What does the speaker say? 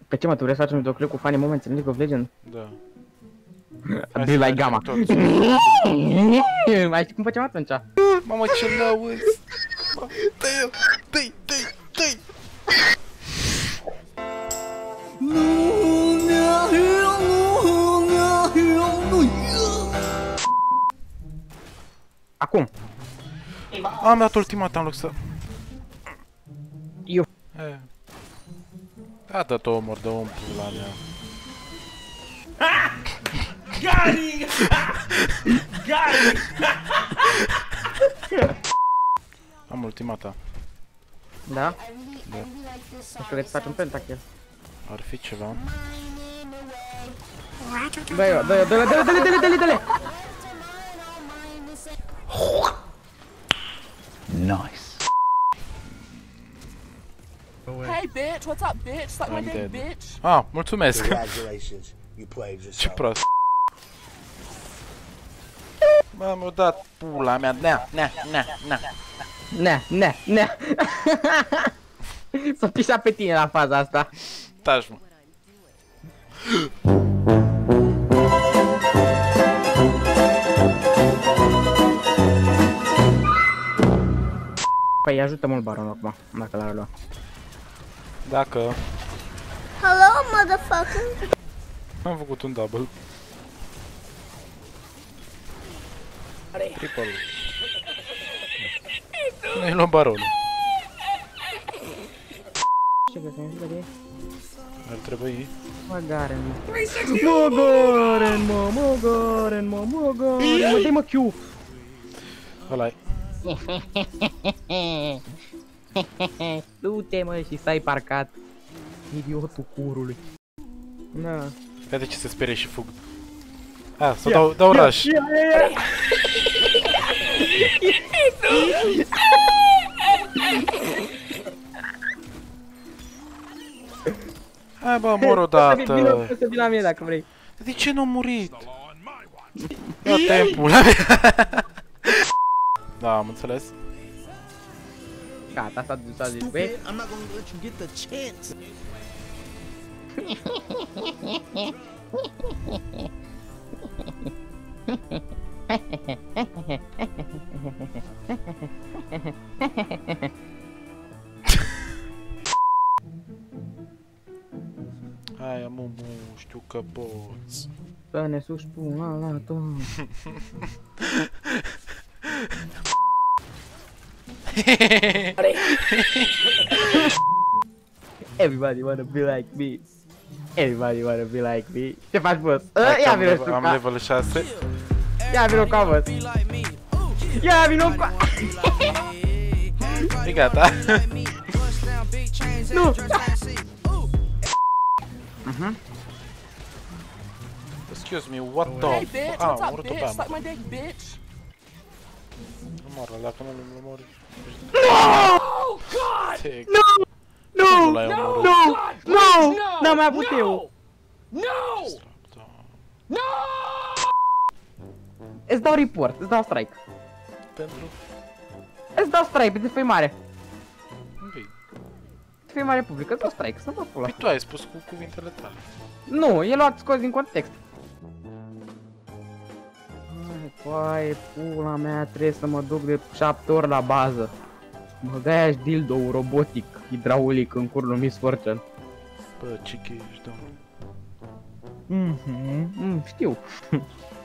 Pe ce mă, tu vrei să facem un videoclip cu funny moments în League of Legends? Da. Be like Gamma. Mai știi cum facem atunci? Mamă, ce lauzi! Dă-i, dă-i, dă-i, dă-i! Acum. Am dat ultimata în loc să... Eu. A dat-o omor de om la mea. Gary! Gary! Am ultimata. Da? Da. Nu știu că să facem pentakill. Ar fi ceva. Dă-i-o, dă-le! Nice. Hey bitch, what's up bitch? Suck my I'm dick dead. bitch. Ah, mulțumesc! Congratulations, you played Ce yourself. prost! Bă, mi-a dat pula mea, nea. Ne. S-a pisat pe tine la faza asta. Taci, mă. Păi ajută mult baronul acum, dacă l-ar lua. Dacă Hello, motherfucker. am făcut un double. Triple. Nu-i luăm baronul. Ce găsim, ce Ar trebui. Mogaren, mă, dai mă Q. Ăla-i. Du-te mă și stai parcat. Idiotul curului. Da. Vede ce se sperie și fug. A, să dau rush. Hai bă, mor odată. Vino să vin la mine dacă vrei. De ce n-a murit? Ia timpul la mine. Da, am înțeles. Gata, s-a dus, a zis, băi. I'm not gonna let you get the chance. Hai, mumu, știu că poți. Să ne suși pula la tot. Everybody wanna be like me. Everybody wanna be like me. Ce faci, boss? Ia vino tu Am ca... level 6. Ia vino ca, boss. Ia vino ca... E gata. Nu! Excuse me, what the... Hey bitch, Ah, what's am up murit-o pe bitch? Suck amă. my dick bitch. Omoră, dacă nu-l omori... Oh god! Nu! Nu! l-ai omorât. Nu! Nu! N-am mai avut eu! No! No! Îți dau report, îți dau strike. Pentru... Îți dau strike pe defăimare. Ok. Defăimare publică, îți dau strike, să mă pula. Păi tu ai spus cu cuvintele tale. Nu, e luat scos din context. Hai, coaie, pula mea, trebuie să mă duc de 7 ori la bază. Băgai-aș dildo robotic, hidraulic în curul Miss Fortune. Bă, ce ești, domnule. Știu.